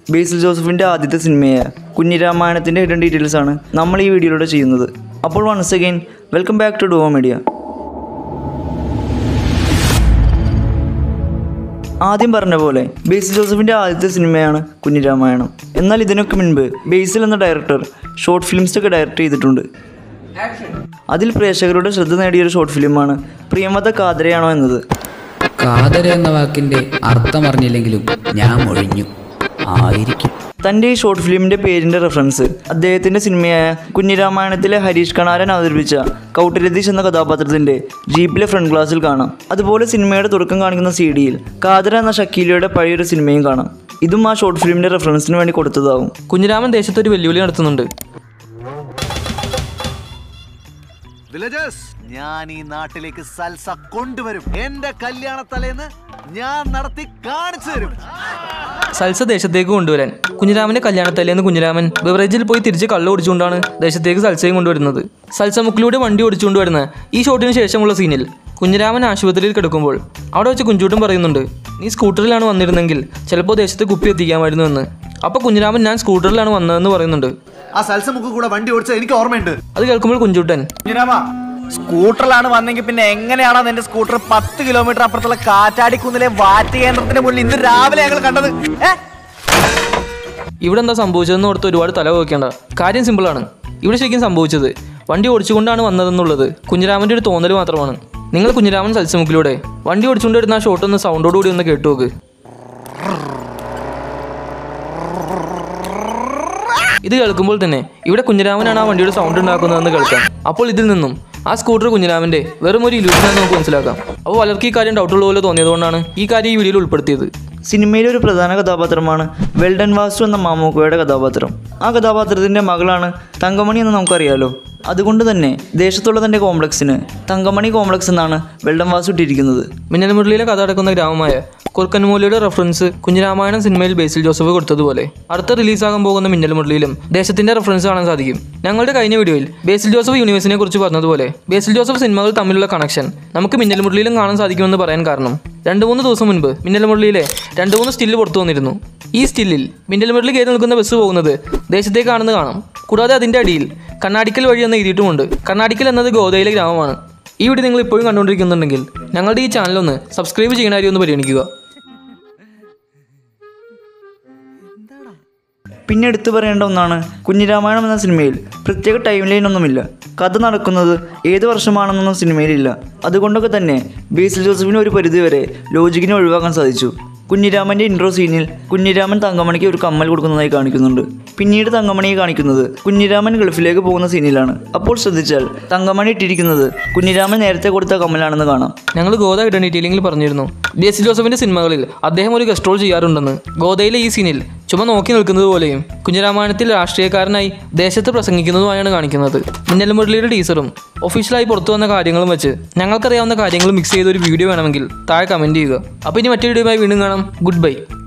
ബേസിൽ ജോസഫിൻ്റെ ആദ്യത്തെ സിനിമയായ കുഞ്ഞിരാമായണത്തിൻ്റെ hidden details ആണ് നമ്മൾ ഈ വീഡിയോയിലൂടെ ചെയ്യുന്നത്. അപ്പോൾ once again welcome back to Duo Media. ആദ്യം പറഞ്ഞ പോലെ ബേസിൽ ജോസഫിൻ്റെ ആദ്യത്തെ സിനിമയാണ് കുഞ്ഞിരാമായണം. എന്നാൽ ഇതിനൊക്കെ മുൻപ് ബേസിൽ എന്ന ഡയറക്ടർ ഷോർട്ട് ഫിലിംസൊക്കെ ഡയറക്റ്റ് ചെയ്തിട്ടുണ്ട്. അതിൽ പ്രേക്ഷകരുടെ ശ്രദ്ധ നേടിയൊരു ഷോർട്ട് ഫിലിമാണ് പ്രിയമത കാതരയാണോ എന്നത്. കാതര എന്ന വാക്കിൻ്റെ അർത്ഥം അറിഞ്ഞില്ലെങ്കിലും ഞാൻ ഒഴിഞ്ഞു ആയിരിക്കും. തൻ്റെ ഈ ഷോർട്ട് ഫിലിമിൻ്റെ പേരിൻ്റെ റെഫറൻസ് അദ്ദേഹത്തിൻ്റെ സിനിമയായ കുഞ്ഞിരാമായണത്തിലെ ഹരീഷ് കണാരൻ അവതരിപ്പിച്ച കൗട്ടരതീഷ് എന്ന കഥാപാത്രത്തിൻ്റെ ജീപ്പിലെ ഫ്രണ്ട് ഗ്ലാസിൽ കാണാം. അതുപോലെ സിനിമയുടെ തുടക്കം കാണിക്കുന്ന CD-യിൽ കാതര എന്ന ഷക്കീലയുടെ പഴയൊരു സിനിമയും കാണാം. ഇതും ആ ഷോർട്ട് ഫിലിമിൻ്റെ റെഫറൻസിന് വേണ്ടി കൊടുത്തതാവും. കുഞ്ഞിരാമൻ ദേശത്തൊരു വെല്ലുവിളി നടത്തുന്നുണ്ട്. ഞാൻ ഈ നാട്ടിലേക്ക് സൽസ കൊണ്ടുവരും. എന്റെ കല്യാണ തലേന്ന് ഞാൻ നടത്തി കാണിച്ചു തരും. സൽസ ദേശത്തേക്ക് കൊണ്ടുവരാൻ കുഞ്ഞിരാമന്റെ കല്യാണത്തലേന്ന് കുഞ്ഞിരാമൻ ബിവറേജിൽ പോയി തിരിച്ച് കള്ള് ഓടിച്ചുകൊണ്ടാണ് ദേശത്തേക്ക് സൽസയും കൊണ്ടുവരുന്നത്. സൽസ മുക്കിലൂടെ വണ്ടി ഓടിച്ചുകൊണ്ട് വരുന്ന ഈ ഷോട്ടിന് ശേഷമുള്ള സീനിൽ കുഞ്ഞിരാമൻ ആശുപത്രിയിൽ കിടക്കുമ്പോൾ അവിടെ വെച്ച് കുഞ്ചൂട്ടൻ പറയുന്നുണ്ട്, നീ സ്കൂട്ടറിലാണ് വന്നിരുന്നെങ്കിൽ ചിലപ്പോൾ ദേശത്ത് കുപ്പി എത്തിക്കാമായിരുന്നു എന്ന്. അപ്പോൾ കുഞ്ഞിരാമൻ ഞാൻ സ്കൂട്ടറിലാണ് വന്നതെന്ന് പറയുന്നുണ്ട്. ആ സൽസ മുക്ക് കൂടെ വണ്ടി ഓടിച്ചത് എനിക്ക് ഓർമ്മയുണ്ട്. അത് കേൾക്കുമ്പോൾ കുഞ്ചൂട്ടൻ, സ്കൂട്ടറിലാണ് വന്നെങ്കിൽ പിന്നെ എങ്ങനെയാണോ നിന്റെ സ്കൂട്ടർ 10 കിലോമീറ്റർ അപ്പുറത്തുള്ള കാറ്റാടിക്കുന്നിലെ വാറ്റ് കേന്ദ്രത്തിന്റെ മുന്നിൽ ഇന്ന് രാവിലെ ഞങ്ങൾ കണ്ടത്? ഇവിടെ എന്താ സംഭവിച്ചതെന്ന് ഓർത്ത് ഒരുപാട് തല വയ്ക്കേണ്ട. കാര്യം സിമ്പിളാണ്. ഇവിടെ ശരിക്കും സംഭവിച്ചത് വണ്ടി ഓടിച്ചുകൊണ്ടാണ് വന്നതെന്നുള്ളത് കുഞ്ഞിരാമൻ്റെ ഒരു തോന്നൽ മാത്രമാണ്. നിങ്ങൾ കുഞ്ഞിരാമൻ സൽസമുക്കിലൂടെ വണ്ടി ഓടിച്ചുകൊണ്ട് വരുന്ന ആ ഷോട്ട് ഒന്ന് സൗണ്ടോടുകൂടി ഒന്ന് കേട്ടു നോക്ക്. ഇത് കേൾക്കുമ്പോൾ തന്നെ ഇവിടെ കുഞ്ഞിരാമനാണ് ആ വണ്ടിയുടെ സൗണ്ട് ഉണ്ടാക്കുന്നതെന്ന് കേൾക്കാം. അപ്പോൾ ഇതിൽ നിന്നും ആ സ്കൂട്ടർ കുഞ്ഞിരാമൻ്റെ വെറും ഒരു ഇല്യൂഷനാണെന്ന് നമുക്ക് മനസ്സിലാക്കാം. അപ്പോൾ പലർക്കും ഈ കാര്യം ഡൗട്ടുള്ള പോലെ തോന്നിയതുകൊണ്ടാണ് ഈ കാര്യം ഈ വീഡിയോയിൽ ഉൾപ്പെടുത്തിയത്. സിനിമയിലെ ഒരു പ്രധാന കഥാപാത്രമാണ് വെൽഡൻ വാസു എന്ന മാമൂക്കോയുടെ കഥാപാത്രം. ആ കഥാപാത്രത്തിൻ്റെ മകളാണ് തങ്കമണി എന്ന് നമുക്കറിയാലോ. അതുകൊണ്ട് തന്നെ ദേശത്തുള്ള തൻ്റെ കോംപ്ലക്സിന് തങ്കമണി കോംപ്ലക്സ് എന്നാണ് വെൽഡൻ വാസു ഇട്ടിരിക്കുന്നത്. മിന്നൽ മുരളിയിലെ കഥ അടക്കുന്ന ഗ്രാമമായ കുർക്കൻമൂലയുടെ റെഫറൻസ് കുഞ്ഞിരാമായണം സിനിമയിൽ ബേസിൽ ജോസഫ് കൊടുത്തതുപോലെ അടുത്ത റിലീസാകാൻ പോകുന്ന മിന്നൽ മുരളിയിലും ദേശത്തിന്റെ റെഫറൻസ് കാണാൻ സാധിക്കും. ഞങ്ങളുടെ കഴിഞ്ഞ വീഡിയോയിൽ ബേസിൽ ജോസഫ് യൂണിവേഴ്സിനെ കുറിച്ച് പറഞ്ഞതുപോലെ ബേസിൽ ജോസഫ് സിനിമകൾ തമ്മിലുള്ള കണക്ഷൻ നമുക്ക് മിന്നൽ മുരളിയിലും കാണാൻ സാധിക്കുമെന്ന് പറയാൻ കാരണം 2-3 ദിവസം മുൻപ് മിന്നൽ മുരളിയിലെ 2-3 സ്റ്റില്ല് പുറത്തു വന്നിരുന്നു. ഈ സ്റ്റില്ലിൽ മിന്നൽ മുരളി കയറി നിൽക്കുന്ന ബസ് പോകുന്നത് ദേശത്തേക്കാണെന്ന് കാണാം. കൂടാതെ അതിൻ്റെ അടിയിൽ കണ്ണാടിക്കൽ വഴി എന്ന് എഴുതിയിട്ടുമുണ്ട്. കണ്ണാടിക്കൽ എന്നത് ഗോദയിലെ ഗ്രാമമാണ്. ഈ വീഡിയോ നിങ്ങൾ ഇപ്പോഴും കണ്ടുകൊണ്ടിരിക്കുന്നുണ്ടെങ്കിൽ ഞങ്ങളുടെ ഈ ചാനലൊന്ന് സബ്സ്ക്രൈബ് ചെയ്യണ കാര്യം ഒന്ന് പരിഗണിക്കുക. പിന്നെ എടുത്തു പറയേണ്ട ഒന്നാണ് കുഞ്ഞിരാമായണം എന്ന സിനിമയിൽ പ്രത്യേക ടൈം ലൈൻ ഒന്നുമില്ല. കഥ നടക്കുന്നത് ഏത് വർഷമാണെന്നൊന്നും സിനിമയിലില്ല. അതുകൊണ്ടൊക്കെ തന്നെ ബേസിൽ ജോസഫിന് ഒരു പരിധിവരെ ലോജിക്കിനെ ഒഴിവാക്കാൻ സാധിച്ചു. കുഞ്ഞിരാമൻ്റെ ഇൻട്രോ സീനിൽ കുഞ്ഞിരാമൻ തങ്കമണിക്ക് ഒരു കമ്മൽ കൊടുക്കുന്നതായി കാണിക്കുന്നുണ്ട്. പിന്നീട് തങ്കമണിയെ കാണിക്കുന്നത് കുഞ്ഞിരാമൻ ഗൾഫിലേക്ക് പോകുന്ന സീനിലാണ്. അപ്പോൾ ശ്രദ്ധിച്ചാൽ തങ്കമണി ഇട്ടിരിക്കുന്നത് കുഞ്ഞിരാമൻ നേരത്തെ കൊടുത്ത കമ്മലാണെന്ന് കാണാം. ഞങ്ങൾ ഗോദ ഹിഡൻ ഡീറ്റെയിലിംഗിൽ പറഞ്ഞിരുന്നു ബേസിൽ ജോസഫിൻ്റെ സിനിമകളിൽ അദ്ദേഹം ഒരു ഗസ്റ്റ് റോൾ ചെയ്യാറുണ്ടെന്ന്. ഗോദയിലെ ഈ സീനിൽ ചുമ നോക്കി നിൽക്കുന്നത് പോലെയും കുഞ്ഞിരാമായണത്തിൽ രാഷ്ട്രീയക്കാരനായി ദേശത്ത് പ്രസംഗിക്കുന്നതുമായാണ് കാണിക്കുന്നത്. മിന്നൽ മുരളിയുടെ ടീസറും ഒഫീഷ്യലായി പുറത്തു വന്ന കാര്യങ്ങളും വെച്ച് ഞങ്ങൾക്കറിയാവുന്ന കാര്യങ്ങൾ മിക്സ് ചെയ്ത ഒരു വീഡിയോ വേണമെങ്കിൽ താഴെ കമൻറ്റ് ചെയ്യുക. അപ്പോൾ ഇനി മറ്റൊരു വീഡിയോയുമായി വീണ്ടും കാണാം. Good by.